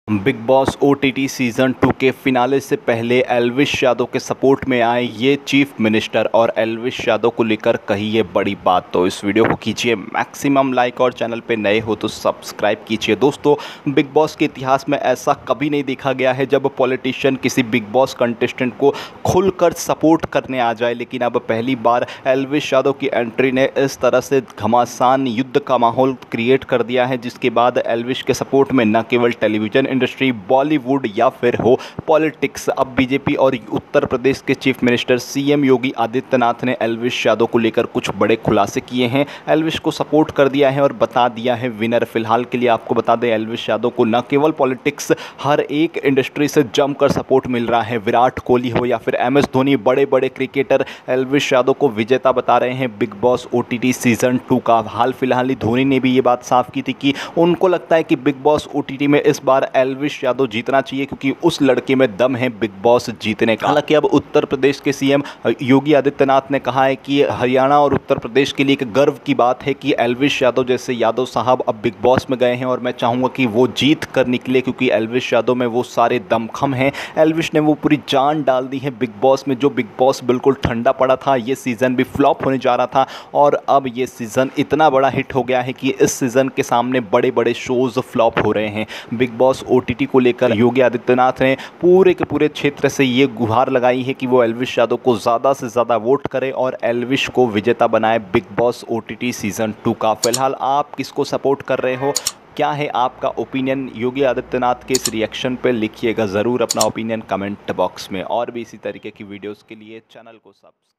Big boss OTT season 2 के finale से पहले एल्विश यादव के सपोर्ट में आए ये चीफ मिनिस्टर और एल्विश यादव को लेकर कही ये बड़ी बात। तो इस वीडियो को कीजिए मैक्सिमम लाइक और चैनल पे नए हो तो सब्सक्राइब कीजिए। दोस्तों, बिग बॉस के इतिहास में ऐसा कभी नहीं देखा गया है जब पॉलिटिशियन किसी बिग बॉस कंटेस्टेंट को खुलकर सपोर्ट करने आ जाए, लेकिन अब पहली बार एल्विश यादव की एंट्री ने इस तरह से घमासान युद्ध का माहौल क्रिएट कर दिया है, जिसके बाद एल्विश के सपोर्ट में न केवल टेलीविजन इंडस्ट्री, बॉलीवुड या फिर हो पॉलिटिक्स, अब बीजेपी और उत्तर प्रदेश के chief minister CM Yogi Adityanath ने एल्विश यादव को लेकर कुछ बड़े खुलासे किए हैं। एल्विश को सपोर्ट कर दिया है और बता दिया है विनर। फिलहाल के लिए आपको बता दें, एल्विश यादव को न केवल पॉलिटिक्स, हर एक इंडस्ट्री से जमकर सपोर्ट मिल रहा है। विराट कोहली हो या फिर एमएस धोनी, बड़े बड़े क्रिकेटर एल्विश यादव को विजेता बता रहे हैं बिग बॉस ओटीटी सीजन 2 का। हाल फिलहाल ही धोनी ने भी ये बात साफ की थी कि उनको लगता है कि बिग बॉस ओटीटी में इस बार एल्विश यादव जीतना चाहिए, क्योंकि उस लड़के में दम है बिग बॉस जीतने का। हालांकि अब उत्तर प्रदेश के सीएम योगी आदित्यनाथ ने कहा है कि हरियाणा और उत्तर प्रदेश के लिए एक गर्व की बात है कि एल्विश यादव जैसे यादव साहब अब बिग बॉस में गए हैं, और मैं चाहूँगा कि वो जीत कर निकले, क्योंकि एल्विश यादव में वो सारे दमखम हैं। एल्विश ने वो पूरी जान डाल दी है बिग बॉस में। जो बिग बॉस बिल्कुल ठंडा पड़ा था, ये सीज़न भी फ्लॉप होने जा रहा था, और अब ये सीज़न इतना बड़ा हिट हो गया है कि इस सीज़न के सामने बड़े बड़े शोज़ फ्लॉप हो रहे हैं। बिग बॉस ओटीटी को लेकर योगी आदित्यनाथ ने पूरे के पूरे क्षेत्र से ये गुहार लगाई है कि वो एल्विश यादव को ज़्यादा से ज़्यादा वोट करे और एल्विश को विजेता बनाए बिग बॉस ओटीटी सीज़न 2 का। फिलहाल आप किसको सपोर्ट कर रहे हो? क्या है आपका ओपिनियन योगी आदित्यनाथ के इस रिएक्शन पे? लिखिएगा ज़रूर अपना ओपिनियन कमेंट बॉक्स में। और भी इसी तरीके की वीडियोज़ के लिए चैनल को सब्सक्राइब